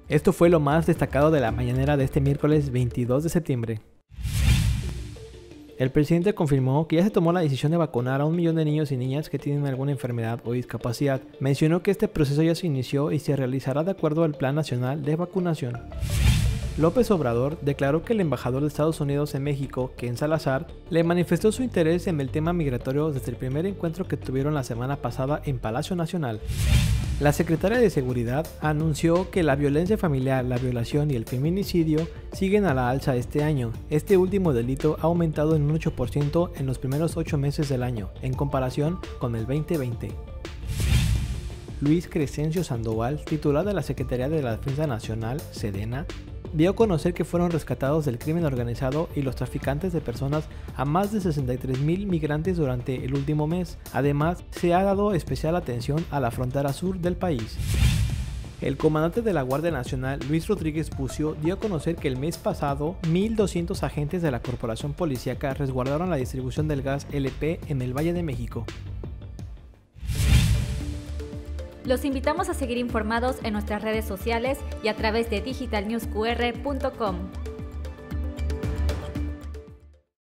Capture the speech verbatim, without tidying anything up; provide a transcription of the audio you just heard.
Esto fue lo más destacado de la mañanera de este miércoles veintidós de septiembre. El presidente confirmó que ya se tomó la decisión de vacunar a un millón de niños y niñas que tienen alguna enfermedad o discapacidad. Mencionó que este proceso ya se inició y se realizará de acuerdo al Plan Nacional de Vacunación. López Obrador declaró que el embajador de Estados Unidos en México, Ken Salazar, le manifestó su interés en el tema migratorio desde el primer encuentro que tuvieron la semana pasada en Palacio Nacional. La secretaria de Seguridad anunció que la violencia familiar, la violación y el feminicidio siguen a la alza este año. Este último delito ha aumentado en un ocho por ciento en los primeros ocho meses del año, en comparación con el veinte veinte. Luis Crescencio Sandoval, titular de la Secretaría de la Defensa Nacional, Sedena, dio a conocer que fueron rescatados del crimen organizado y los traficantes de personas a más de sesenta y tres mil migrantes durante el último mes. Además, se ha dado especial atención a la frontera sur del país. El comandante de la Guardia Nacional, Luis Rodríguez Pucio, dio a conocer que el mes pasado, mil doscientos agentes de la Corporación Policíaca resguardaron la distribución del gas L P en el Valle de México. Los invitamos a seguir informados en nuestras redes sociales y a través de digital news q r punto com.